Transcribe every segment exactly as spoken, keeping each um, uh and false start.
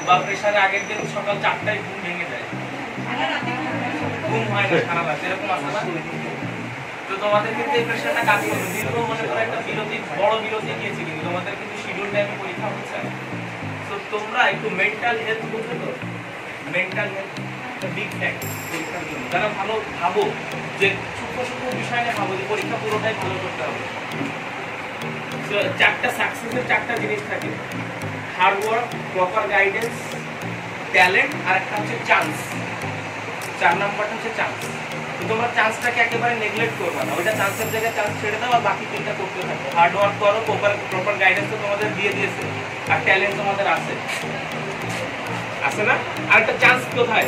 বা প্রেশারে আগের দিন সকাল চারটায় ঘুম ভেঙে যায়, ঘুম হয় না সারা রাত, এরকম আছে না? তো তোমাদের কিন্তু এই প্রেশারটা কাজ করবে। দীর্ঘ মনে করো একটা বিরতি, বড় বিরতি নিয়েছি, কিন্তু তোমাদের কিন্তু শিডিউল টাইমে পরীক্ষা হচ্ছে। তো তোমরা একটু মেন্টাল হেলথ বুঝবে তো, মেন্টাল হেলথ একটা বিগ ফ্যাক্টর পরীক্ষার জন্য। যারা ভালো ভাবো যে সূক্ষ্ম সূক্ষ্ম বিষয় নিয়ে ভাবো যে পরীক্ষা পুরোটাই ভালো করতে হবে। তো চারটা সাকসেসের চারটা জিনিস থাকে: hard work, proper guidance, talent, আর একটা হচ্ছে চান্স। চার নাম্বারটা হচ্ছে চান্স। তো তোমরা চান্সটাকে একেবারে নেগলেক্ট করবে না, ওইটা চান্সের জায়গায় চান্স ছেড়ে দাও, আর বাকি তিনটা করতে থাকো। হার্ড ওয়ার্ক করো, প্রপার প্রপার গাইডেন্স তো তোমাদের দিয়ে দিয়েছে, আর ট্যালেন্ট তোমাদের আছে আছে না? আর একটা চান্স কোথায়?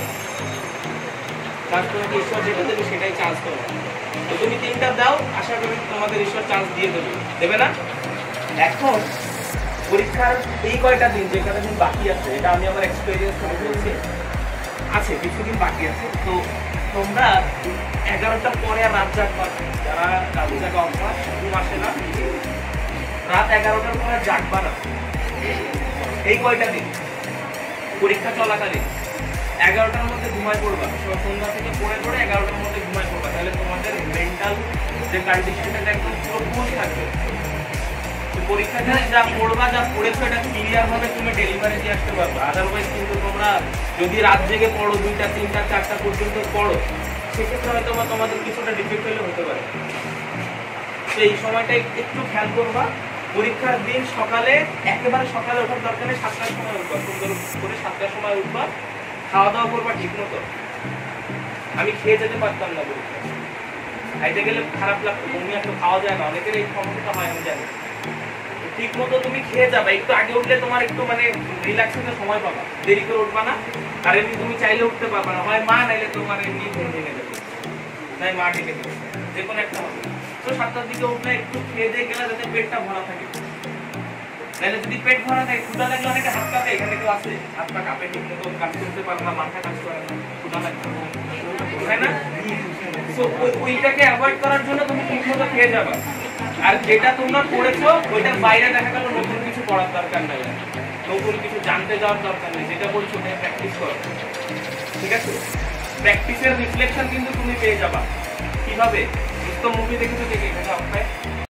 চান্স তোমাকে ঈশ্বর যেটা দেবে সেটাই চান্স করবে। তো তুমি তিনটা দাও, আশা করি তোমাদের ঈশ্বর চান্স দিয়ে দেবে, দেবে না? এখন পরীক্ষার এই কয়টা দিন, যে কয়টা দিন বাকি আছে, এটা আমি আমার এক্সপেরিয়েন্স থেকে বলছি, আছে কিছুদিন বাকি আছে। তো তোমরা এগারোটার পরে আর রাত জাগবা, যারা রাত জাগা অভ্যাস, ঘুম আসে না, রাত এগারোটার পরে জাগবা না। এই কয়টা দিন পরীক্ষা চলাকালীন এগারোটার মধ্যে ঘুমায় পড়বা, সন্ধ্যা থেকে পড়ে পড়ে এগারোটার মধ্যে ঘুমায় পড়বা। তাহলে তোমাদের মেন্টাল যে কন্ডিশনটা একদম পুরো ফুল থাকবে। পরীক্ষাটা যা পড়বা, যা পড়েছো, এটা ক্লিয়ার ভাবে তুমি ডেলিভারি দিয়ে আসতে পারবে। আদারওয়াইজ কিন্তু তোমরা যদি রাত জেগে পড়ো, দুইটা তিনটা চারটা পর্যন্ত পড়ো, সেক্ষেত্রে হয়তো তোমাদের কিছুটা ডিফেক্ট হলে হতে পারে। তো এই সময়টা একটু খেয়াল করবা। পরীক্ষার দিন সকালে, একেবারে সকালে ওঠার দরকার নেই, সাতটার সময় উঠবা, সুন্দর করে সাতটার সময় উঠবা, খাওয়া দাওয়া করবা ঠিক মতো। আমি খেয়ে যেতে পারতাম না পরীক্ষা, খাইতে গেলে খারাপ লাগতো, বমি একটু খাওয়া যায় না, অনেকের এই সমস্যাটা হয়, আমি জানি। ঠিক মতো তুমি খেয়ে যাবা, একটু আগে উঠলে তোমার একটু মানে রিল্যাক্সের সময় পাবা, দেরি করে উঠবা না। আর এমনি তুমি চাইলে উঠতে পারবা না, হয় মা নাইলে তোমার এমনি ঘুম ভেঙে যাবে, তাই মা ডেকে দেবে, যে কোনো একটা হবে। তো সাতটার দিকে উঠলে একটু খেয়ে দিয়ে গেলে যাতে পেটটা ভরা থাকে, নাহলে যদি পেট ভরা থাকে, ক্ষুধা লাগলে অনেকে হাত কাঁপে, এখানে কেউ আছে হাত পা কাঁপে, ঠিক মতো কাজ করতে পারে না, মাথা কাজ করে না, ক্ষুধা লাগবে, তাই না? তো ওইটাকে অ্যাভয়েড করার জন্য তুমি ঠিক মতো খেয়ে যাবা। আর যেটা তোমরা করেছো ওইটার বাইরে দেখা গেল নতুন কিছু করার দরকার নাই, নতুন কিছু জানতে যাওয়ার দরকার নেই, যেটা বলছো ওটাই প্র্যাকটিস করো, ঠিক আছে? প্র্যাকটিসের রিফ্লেকশন কিন্তু তুমি পেয়ে যাবা। কিভাবে? মুভি দেখেছো দেখে এখানে অক্ষয়